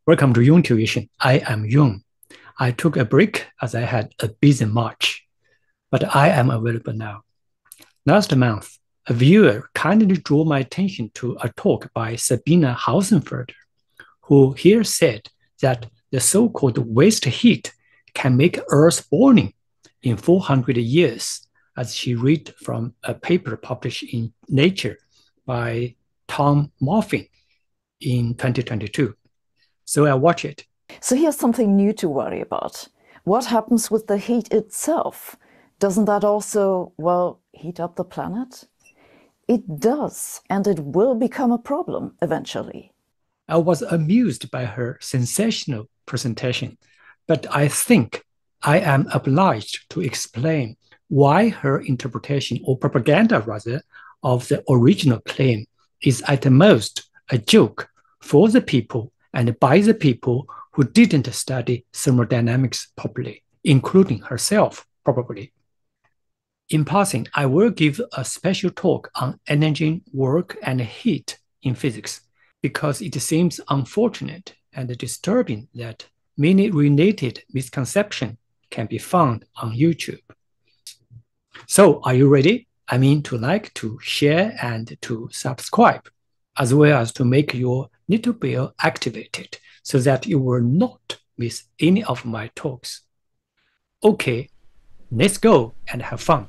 Welcome to Yong Tuition. I am Yong. I took a break as I had a busy March, but I am available now. Last month, a viewer kindly drew my attention to a talk by Sabine Hossenfelder, who here said that the so-called waste heat can make Earth burning in 400 years, as she read from a paper published in Nature by Tom Morphin in 2022. So I watch it. So here's something new to worry about. What happens with the heat itself? Doesn't that also, well, heat up the planet? It does, and it will become a problem eventually. I was amused by her sensational presentation, but I think I am obliged to explain why her interpretation, or propaganda rather, of the original claim is at the most a joke for the people and by the people who didn't study thermodynamics properly, including herself, probably. In passing, I will give a special talk on energy, work, and heat in physics, because it seems unfortunate and disturbing that many related misconceptions can be found on YouTube. So, are you ready? I mean, to like, to share, and to subscribe, as well as to make your little bell activated so that you will not miss any of my talks. Okay, let's go and have fun.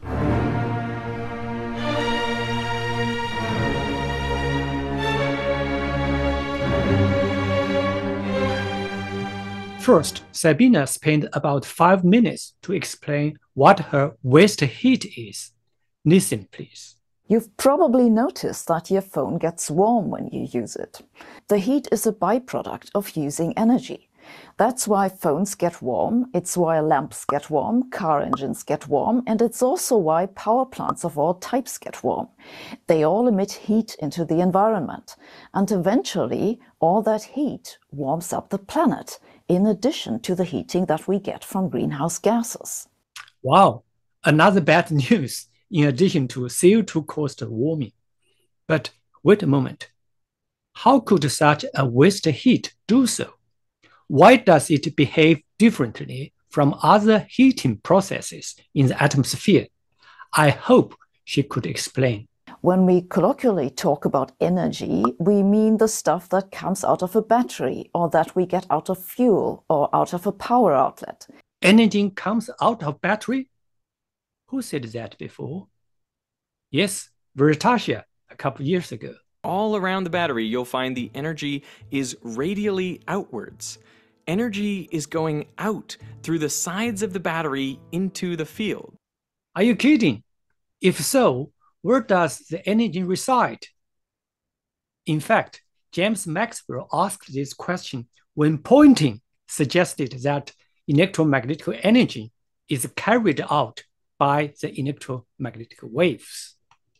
First, Sabine spent about 5 minutes to explain what her waste heat is. Listen, please. You've probably noticed that your phone gets warm when you use it. The heat is a byproduct of using energy. That's why phones get warm, it's why lamps get warm, car engines get warm, and it's also why power plants of all types get warm. They all emit heat into the environment, and eventually all that heat warms up the planet, in addition to the heating that we get from greenhouse gases. Wow, another bad news. In addition to CO2-caused warming. But wait a moment. How could such a waste heat do so? Why does it behave differently from other heating processes in the atmosphere? I hope she could explain. When we colloquially talk about energy, we mean the stuff that comes out of a battery, or that we get out of fuel, or out of a power outlet. Energy comes out of battery? Who said that before? Yes, Veritasium, a couple years ago. All around the battery, you'll find the energy is radially outwards. Energy is going out through the sides of the battery into the field. Are you kidding? If so, where does the energy reside? In fact, James Maxwell asked this question when Poynting suggested that electromagnetic energy is carried out by the electromagnetic waves.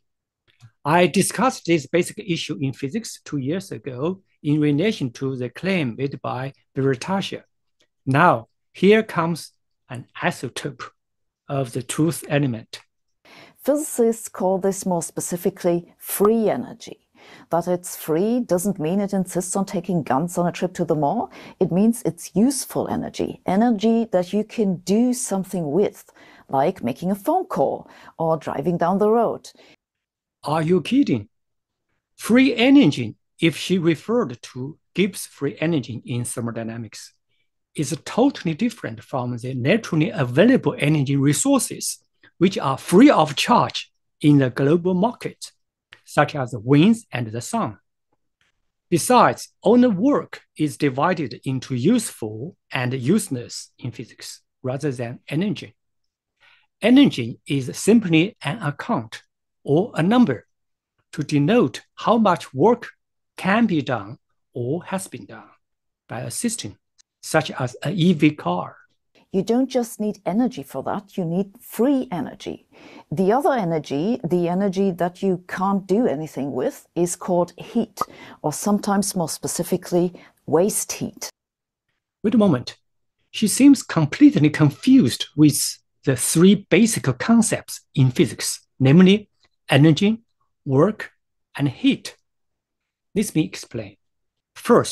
I discussed this basic issue in physics 2 years ago in relation to the claim made by Veritasium. Now, here comes an isotope of the truth element. Physicists call this more specifically free energy. That it's free doesn't mean it insists on taking guns on a trip to the mall. It means it's useful energy, energy that you can do something with, like making a phone call or driving down the road. Are you kidding? Free energy, if she referred to Gibbs free energy in thermodynamics, is totally different from the naturally available energy resources, which are free of charge in the global market, such as the winds and the sun. Besides, all the work is divided into useful and useless in physics, rather than energy. Energy is simply an account or a number to denote how much work can be done or has been done by a system, such as an EV car. You don't just need energy for that, you need free energy. The other energy, the energy that you can't do anything with, is called heat, or sometimes more specifically, waste heat. Wait a moment. She seems completely confused with the 3 basic concepts in physics, namely energy, work, and heat. Let me explain. First,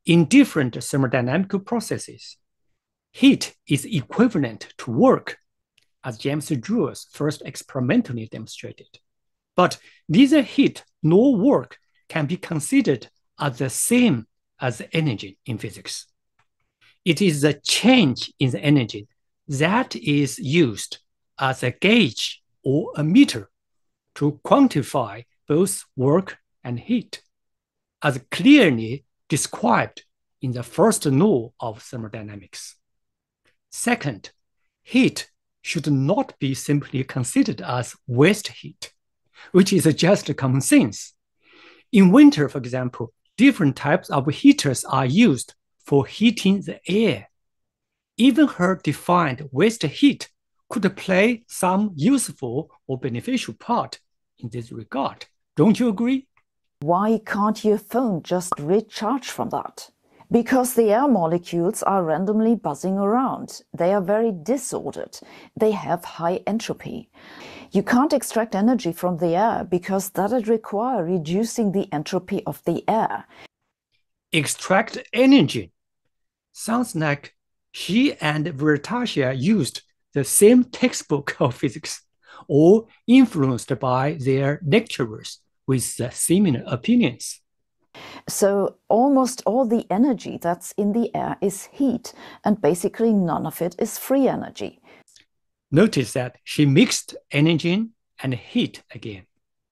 In different thermodynamical processes, heat is equivalent to work, as James Joule first experimentally demonstrated. But neither heat nor work can be considered as the same as energy in physics. It is the change in the energy that is used as a gauge or a meter to quantify both work and heat, as clearly described in the first law of thermodynamics. Second, heat should not be simply considered as waste heat, which is just common sense. In winter, for example, different types of heaters are used for heating the air. Even her defined waste heat could play some useful or beneficial part in this regard. Don't you agree? Why can't your phone just recharge from that? Because the air molecules are randomly buzzing around. They are very disordered. They have high entropy. You can't extract energy from the air because that would require reducing the entropy of the air. Extract energy. Sounds like she and Veritasium used the same textbook of physics, or influenced by their lecturers with similar opinions. So almost all the energy that's in the air is heat, and basically none of it is free energy. Notice that she mixed energy and heat again.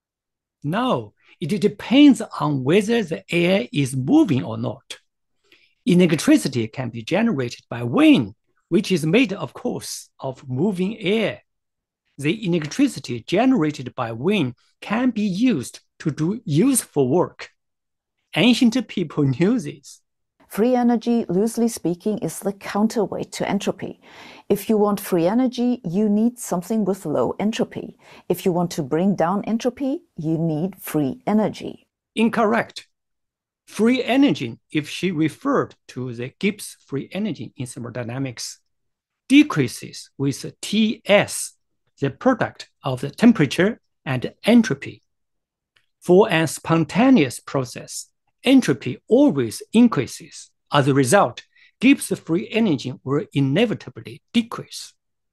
No, it depends on whether the air is moving or not. Electricity can be generated by wind, which is made, of course, of moving air. The electricity generated by wind can be used to do useful work. Ancient people knew this. Free energy, loosely speaking, is the counterweight to entropy. If you want free energy, you need something with low entropy. If you want to bring down entropy, you need free energy. Incorrect. Free energy, if she referred to the Gibbs free energy in thermodynamics, decreases with Ts, the product of the temperature and entropy. For a spontaneous process, entropy always increases. As a result, Gibbs free energy will inevitably decrease.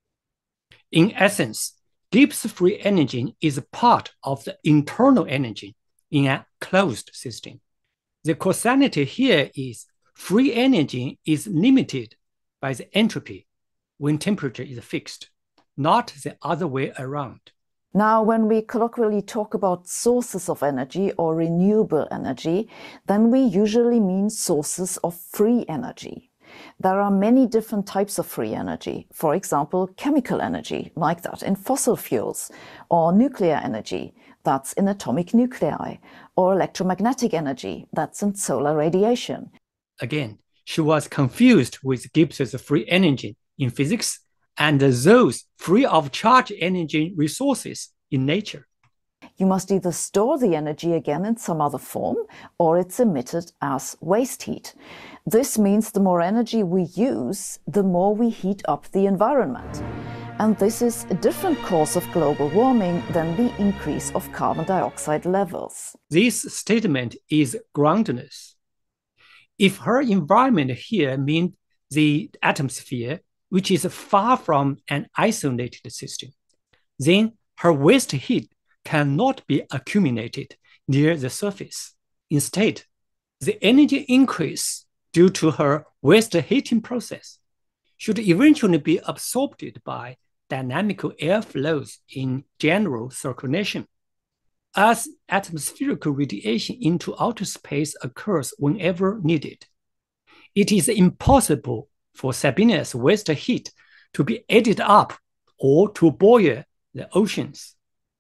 In essence, Gibbs free energy is part of the internal energy in a closed system. The causality here is free energy is limited by the entropy when temperature is fixed, not the other way around. Now, when we colloquially talk about sources of energy or renewable energy, then we usually mean sources of free energy. There are many different types of free energy. For example, chemical energy, like that in fossil fuels, or nuclear energy, that's in atomic nuclei, or electromagnetic energy, that's in solar radiation. Again, she was confused with Gibbs's free energy in physics and those free of charge energy resources in nature. You must either store the energy again in some other form, or it's emitted as waste heat. This means the more energy we use, the more we heat up the environment. And this is a different cause of global warming than the increase of carbon dioxide levels. This statement is groundless. If her environment here means the atmosphere, which is far from an isolated system, then her waste heat cannot be accumulated near the surface. Instead, the energy increase due to her waste heating process should eventually be absorbed by dynamical air flows in general circulation. As atmospheric radiation into outer space occurs whenever needed, it is impossible for Sabine's waste heat to be added up or to boil the oceans.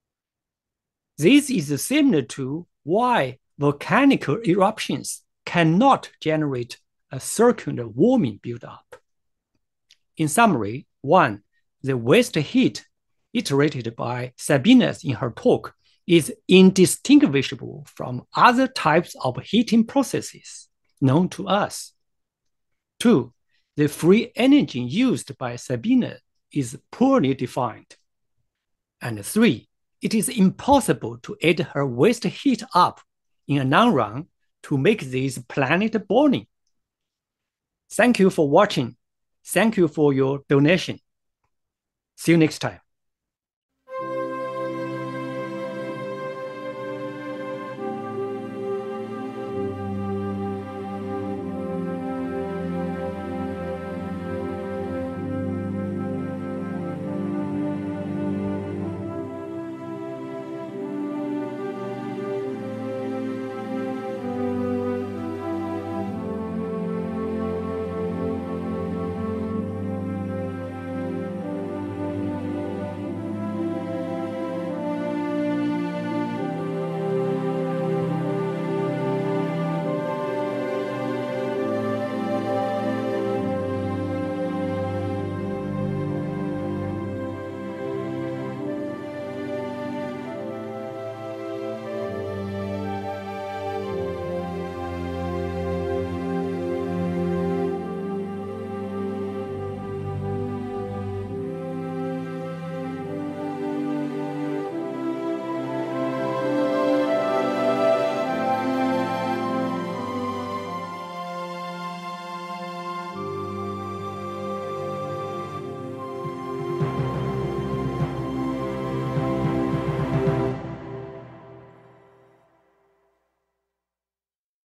This is similar to why volcanic eruptions cannot generate a circular warming buildup. In summary, 1, the waste heat iterated by Sabine in her talk is indistinguishable from other types of heating processes known to us. 2, the free energy used by Sabine is poorly defined. And 3, it is impossible to add her waste heat up in a long run to make this planet burning. Thank you for watching. Thank you for your donation. See you next time.